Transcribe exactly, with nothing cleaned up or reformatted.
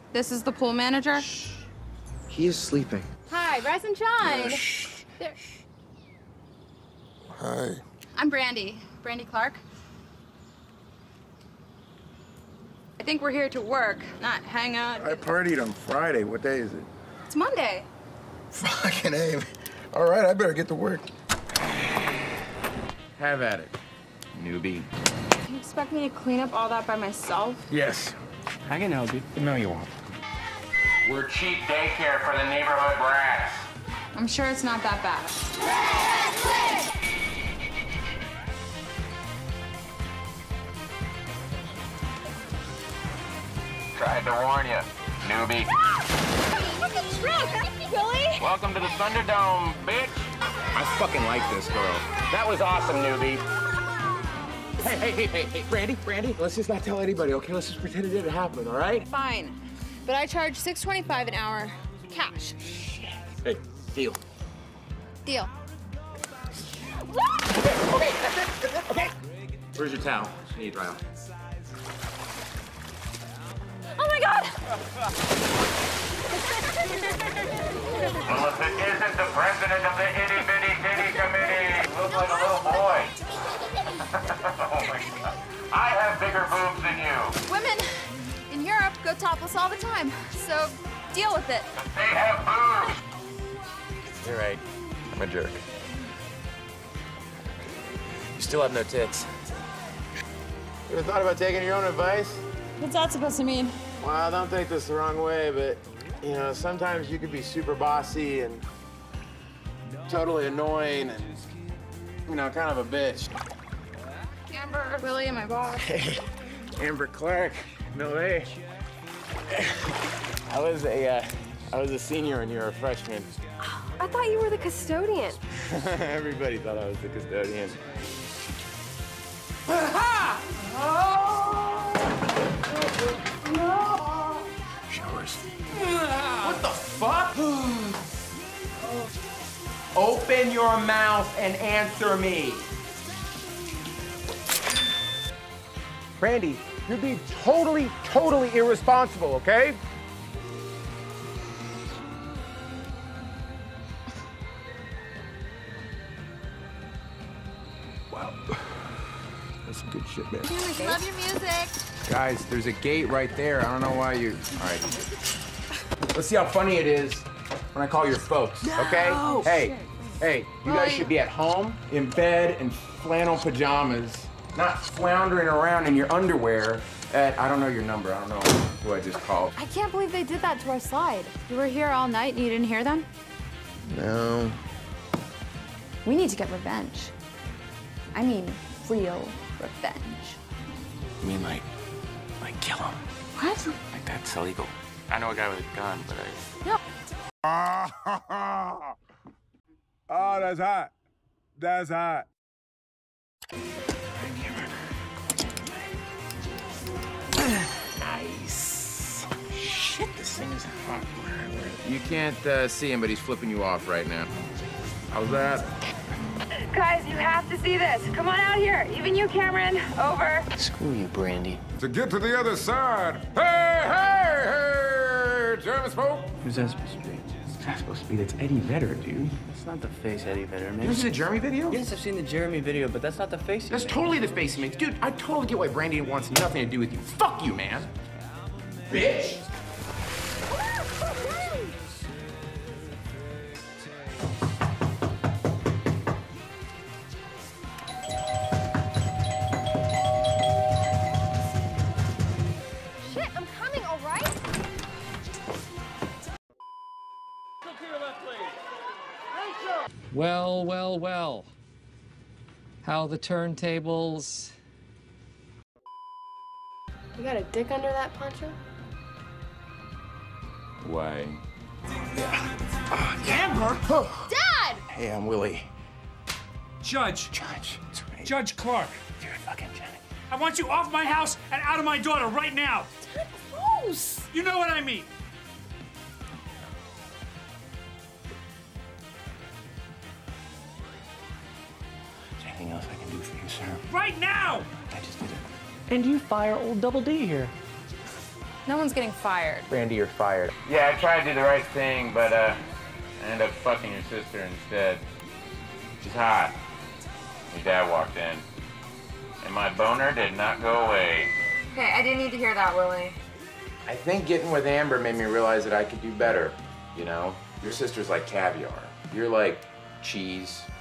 This is the pool manager? Shh. He is sleeping. Hi, rise and shine. Shh. There. Hi. I'm Brandy. Brandy Clark. I think we're here to work, not hang out. I partied on Friday. What day is it? It's Monday. Fucking A. All right, I better get to work. Have at it, newbie. You expect me to clean up all that by myself? Yes. I can help you. No, you won't. We're cheap daycare for the neighborhood brats. I'm sure it's not that bad. Tried to warn you, newbie. Fucking truck! Billy! Welcome to the Thunderdome, bitch. I fucking like this girl. That was awesome, newbie. Hey, hey, hey, hey, hey, Brandy, Brandy, let's just not tell anybody, okay? Let's just pretend it didn't happen, all right? Fine. But I charge six twenty-five an hour, cash. Hey, deal. Deal. Okay, okay, that's it, that's it, okay. Where's your towel? I need to dry off. Oh my God! Well, if it isn't the president of the itty bitty titty committee, looks like a little boy. Oh my God. I have bigger boobs than you. Women in Europe go topless all the time, so deal with it. They have boobs. You're right. I'm a jerk. You still have no tits. You ever thought about taking your own advice? What's that supposed to mean? Well, don't take this the wrong way, but, you know, sometimes you could be super bossy and totally annoying and, you know, kind of a bitch. Amber, Willie, and my boss. Hey, Amber Clark, no way. I was a, uh, I was a senior and you were a freshman. I thought you were the custodian. Everybody thought I was the custodian. Showers. What the fuck? Open your mouth and answer me. Brandy, you're being totally, totally irresponsible, okay? Wow. That's some good shit, man. Love your music. Guys, there's a gate right there. I don't know why you... All right. Let's see how funny it is when I call your folks, okay? Hey, hey, you guys should be at home, in bed, in flannel pajamas, not floundering around in your underwear at, I don't know your number. I don't know who I just called. I can't believe they did that to our slide. You were here all night and you didn't hear them? No. We need to get revenge. I mean, real revenge. You mean like, like kill him? What? Like that's illegal. I know a guy with a gun, but I... No. Oh, that's hot. That's hot. Nice. Shit, this thing is hot. You can't uh, see him, but he's flipping you off right now. How's that? Guys, you have to see this. Come on out here. Even you, Cameron. Over. Screw you, Brandy. To get to the other side. Hey, hey, hey, German smoke. Who's that supposed to be? It's not supposed to be. That's Eddie Vedder, dude. That's not the face Eddie Vedder You makes. ever see the Jeremy video? Yes, I've seen the Jeremy video, but that's not the face he That's makes. totally the face he makes. Dude, I totally get why Brandy wants nothing to do with you. Fuck you, man. Bitch. Shit, I'm coming, all right? Well, well, well. How the turntables? You got a dick under that poncho? Why? Dad! Hey, I'm Willie. Judge, Judge. That's right. Judge Clark, Dude, fucking Janet. I want you off my house and out of my daughter right now. Gross! You know what I mean. Is there anything else I can do for you, sir? Right now! I just did it. And you fire old Double D here. No one's getting fired. Randy, you're fired. Yeah, I tried to do the right thing, but uh, I ended up fucking your sister instead. She's hot. Your dad walked in, and my boner did not go away. Okay, I didn't need to hear that, Willie. I think getting with Amber made me realize that I could do better, you know? Your sister's like caviar. You're like cheese.